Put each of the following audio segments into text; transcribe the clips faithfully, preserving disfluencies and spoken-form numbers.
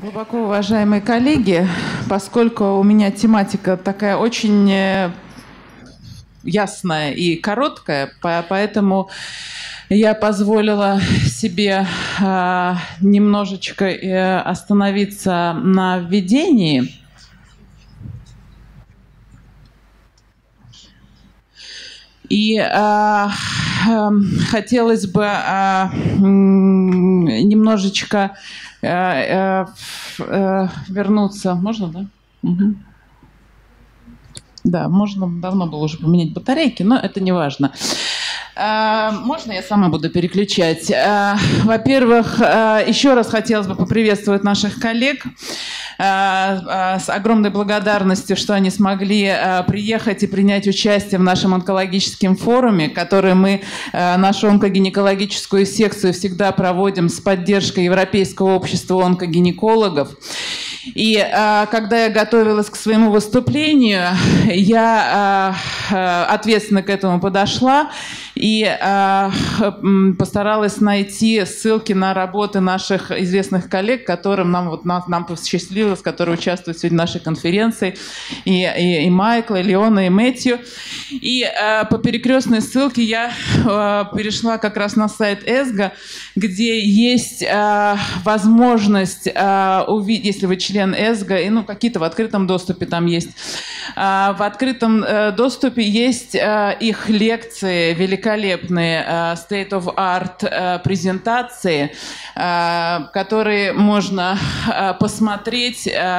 Глубоко уважаемые коллеги, поскольку у меня тематика такая очень ясная и короткая, поэтому я позволила себе немножечко остановиться на введении. И э, э, хотелось бы э, немножечко э, э, э, вернуться. Можно, да? Угу. Да, можно, давно было уже поменять батарейки, но это не важно. Э, можно я сама буду переключать? Э, во-первых, э, еще раз хотелось бы поприветствовать наших коллег. С огромной благодарностью, что они смогли приехать и принять участие в нашем онкологическом форуме, который мы, нашу онкогинекологическую секцию, всегда проводим с поддержкой Европейского общества онкогинекологов. И когда я готовилась к своему выступлению, я ответственно к этому подошла и постаралась найти ссылки на работы наших известных коллег, которым нам, вот, нам, нам посчастливилось, которые участвуют сегодня в нашей конференции, и, и, и Майкла, и Леона, и Мэтью. И э, по перекрестной ссылке я э, перешла как раз на сайт ЭСГО, где есть э, возможность э, увидеть, если вы член ЭСГО, и ну, какие-то в открытом доступе там есть. Э, в открытом э, доступе есть э, их лекции, великолепные э, state of art э, презентации, э, которые можно э, посмотреть,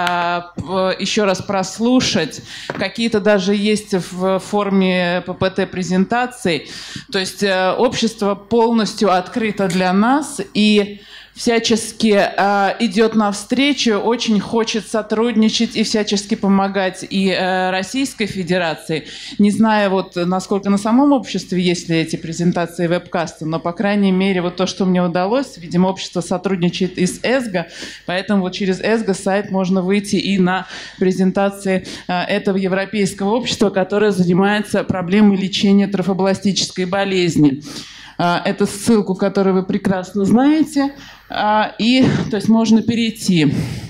еще раз прослушать. Какие-то даже есть в форме ППТ-презентаций. То есть общество полностью открыто для нас и всячески э, идет навстречу, очень хочет сотрудничать и всячески помогать и э, Российской Федерации. Не знаю, вот, насколько на самом обществе есть ли эти презентации вебкаста, но, по крайней мере, вот то, что мне удалось, видимо, общество сотрудничает и с ЭСГО, поэтому вот через ЭСГО сайт можно выйти и на презентации э, этого европейского общества, которое занимается проблемой лечения трофобластической болезни. Это ссылку, которую вы прекрасно знаете, и то есть можно перейти.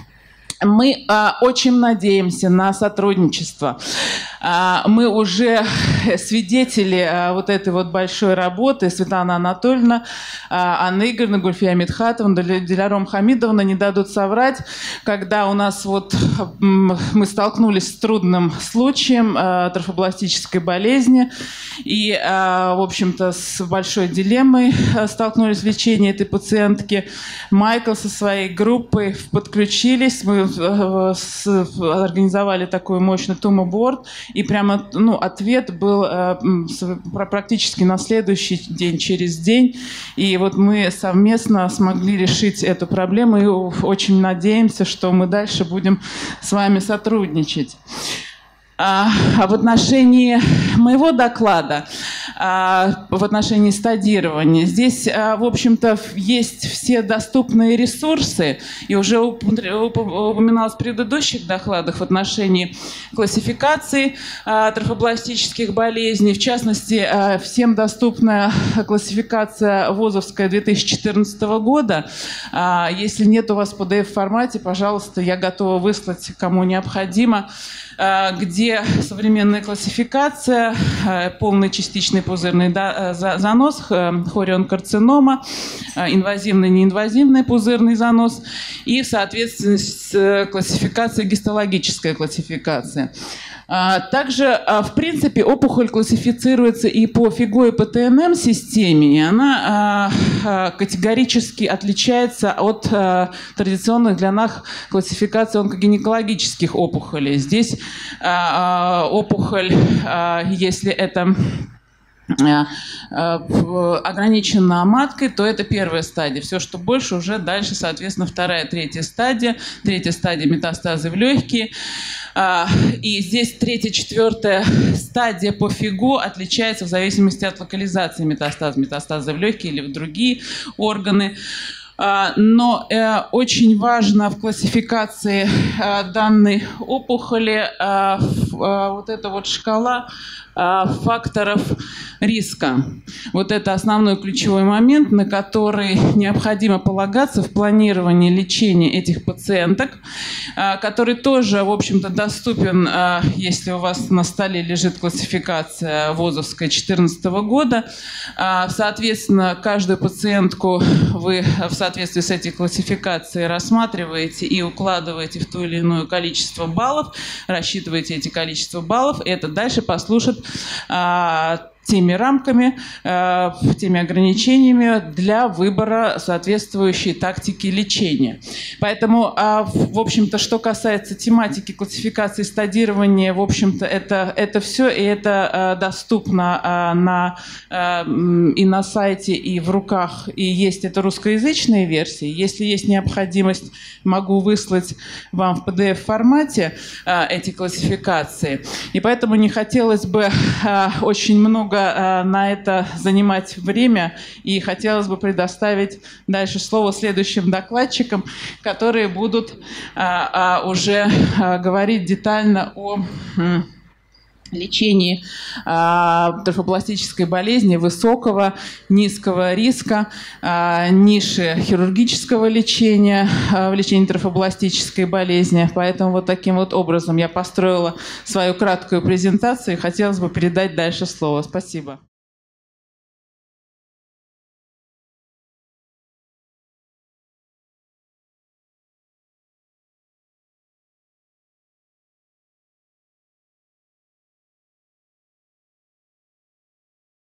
Мы а, очень надеемся на сотрудничество. А, мы уже свидетели а, вот этой вот большой работы. Светлана Анатольевна, а, Анна Игоревна, Гульфия Мидхатовна, Диляром Хамидовна не дадут соврать, когда у нас вот мы столкнулись с трудным случаем а, трофобластической болезни и, а, в общем-то, с большой дилеммой столкнулись в лечении этой пациентки. Майкл со своей группой подключились, мы организовали такой мощный тумо-борд, и прямо ну, ответ был э, практически на следующий день, через день. И вот мы совместно смогли решить эту проблему, и очень надеемся, что мы дальше будем с вами сотрудничать. А в отношении моего доклада, в отношении стадирования, здесь, в общем-то, есть все доступные ресурсы, и уже упоминалось в предыдущих докладах в отношении классификации трофобластических болезней, в частности, всем доступна классификация ВОЗовская две тысячи четырнадцатого года. Если нет у вас в пи ди эф-формате, пожалуйста, я готова выслать, кому необходимо, где современная классификация, полный частичный пузырный занос, хорионкарцинома, инвазивный, неинвазивный пузырный занос и, соответственно, классификация, гистологическая классификация. Также, в принципе, опухоль классифицируется и по ФИГО и по Т Н М-системе, и она категорически отличается от традиционных для нас классификаций онкогинекологических опухолей. Здесь опухоль, если это ограничена маткой, то это первая стадия. Все, что больше, уже дальше, соответственно, вторая, третья стадия. Третья стадия — метастазы в легкие. И здесь третья, четвертая стадия по ФИГО отличается в зависимости от локализации метастаза. Метастазы в легкие или в другие органы. Но э, очень важно в классификации э, данной опухоли э, в, вот эта вот шкала факторов риска. Вот это основной ключевой момент, на который необходимо полагаться в планировании лечения этих пациенток, который тоже, в общем-то, доступен, если у вас на столе лежит классификация ВОЗовская две тысячи четырнадцатого года. Соответственно, каждую пациентку вы в соответствии с этой классификацией рассматриваете и укладываете в то или иное количество баллов, рассчитываете эти количество баллов, и это дальше послужит а, теми рамками, э, теми ограничениями для выбора соответствующей тактики лечения. Поэтому, э, в общем-то, что касается тематики классификации, стадирования, в общем-то, это, это все, и это э, доступно э, на, э, и на сайте, и в руках, и есть это русскоязычные версии. Если есть необходимость, могу выслать вам в пи ди эф-формате э, эти классификации. И поэтому не хотелось бы э, очень много на это занимать время, и хотелось бы предоставить дальше слово следующим докладчикам, которые будут а, а, уже а, говорить детально о м, лечении а, трофопластической болезни высокого, низкого риска, а, ниши хирургического лечения а, в лечении трофопластической болезни. Поэтому вот таким вот образом я построила свою краткую презентацию и хотелось бы передать дальше слово. Спасибо.